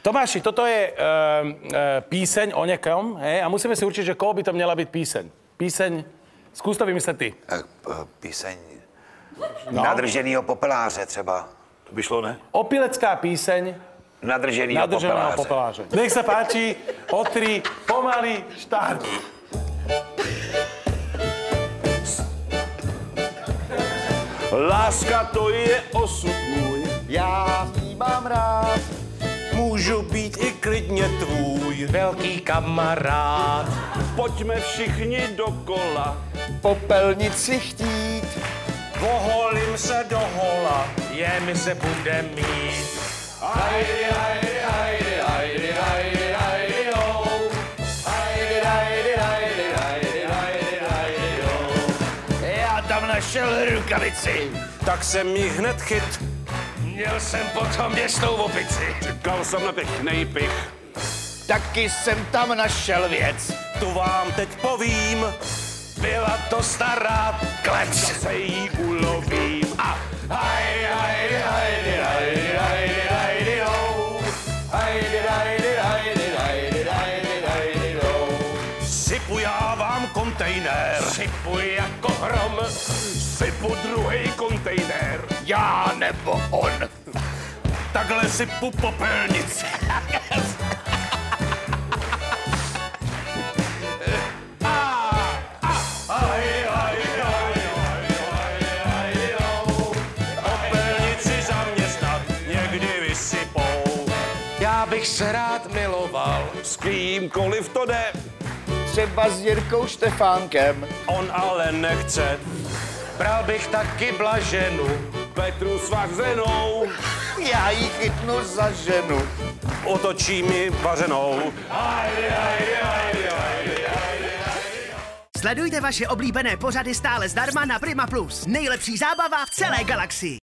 Tomáši, toto je píseň o někom, hej? A musíme si určit, že koho by to měla být píseň. Píseň, zkus to vymyslet ty. Píseň nadrženýho popeláře třeba. To by šlo, ne? Opilecká píseň Nadrženýho popeláře. Nech sa páči, o 3, pomaly, štart. Láska to je osud můj. Já jí mám rád, Můžu být i klidně tvůj. velký kamarád, Pojďme všichni dokola. popelnici chtít, Poholím se do hola. je mi se bude mít. Hajdy, hajdy, hajdy, hajdy, hajdy, hajdy, ho. Hajdy, hajdy, hajdy, hajdy, hajdy, hajdy, ho. Já tam našel rukavici, Tak jsem jí hned chyt. měl jsem potom městou opici. Čekal jsem na pěknej pich. Taky jsem tam našel věc, Tu vám teď povím. byla to stará klec. Se jí ulovím. A hajdy, hajdy, hajdy, hajdy, hajdy, hajdy, ho. Hajdy, hajdy, hajdy, hajdy, hajdy, hajdy, ho. Sypu já vám kontejner. Sypuj jako hrom, Sypu druhý kontejner. já nebo on. Takhle sypu popelnici. Popelnici zaměstnat někdy vysypou. Já bych se rád miloval, S kýmkoliv to jde, třeba s Jirkou Štefánkem. on ale nechce. Bral bych taky Blaženu, Petru s vařenou, já ji chytnu za ženu. otočí mi vařenou. Sledujte vaše oblíbené pořady stále zdarma na Prima Plus. Nejlepší zábava v celé galaxii.